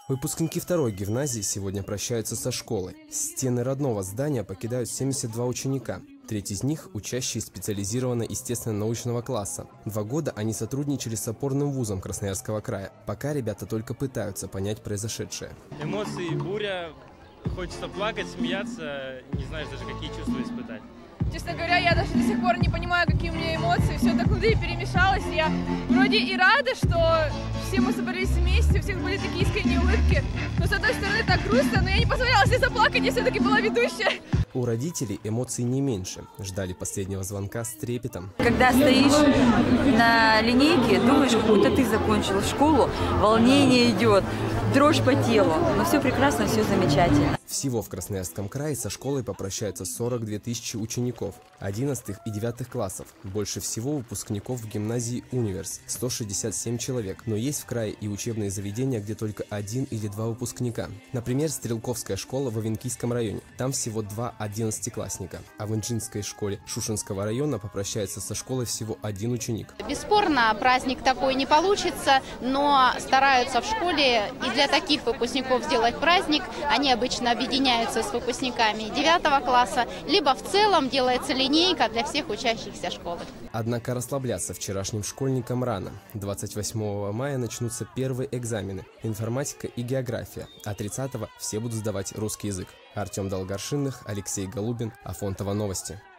Выпускники второй гимназии сегодня прощаются со школой. Стены родного здания покидают 72 ученика. Треть из них – учащие специализированного естественно-научного класса. 2 года они сотрудничали с опорным вузом Красноярского края. Пока ребята только пытаются понять произошедшее. Эмоции, буря, хочется плакать, смеяться, не знаешь даже, какие чувства испытать. Честно говоря, я даже до сих пор не понимаю, какие у меня эмоции. Все так внутри перемешалось. Я вроде и рада, что все мы собрались вместе, у всех были такие искренние улыбки. Но с одной стороны так грустно, но я не позволяла себе заплакать, я все-таки была ведущая. У родителей эмоций не меньше. Ждали последнего звонка с трепетом. Когда стоишь на линейке, думаешь, как будто ты закончил школу, волнение идет, дрожь по телу. Но все прекрасно, все замечательно. Всего в Красноярском крае со школой попрощаются 42 тысячи учеников 11 и 9 классов. Больше всего выпускников в гимназии «Универс» – 167 человек. Но есть в крае и учебные заведения, где только 1 или 2 выпускника. Например, Стрелковская школа в Авенкийском районе. Там всего 2 11-классника. А в Инжинской школе Шушенского района попрощается со школой всего 1 ученик. Бесспорно, праздник такой не получится, но стараются в школе и для таких выпускников сделать праздник. Они обычно объединяются с выпускниками 9 класса, либо в целом делается линейка для всех учащихся школы. Однако расслабляться вчерашним школьникам рано. 28 мая начнутся первые экзамены – информатика и география, а 30-го все будут сдавать русский язык. Артем Долгоршинных, Алексей Голубин, Афонтово новости.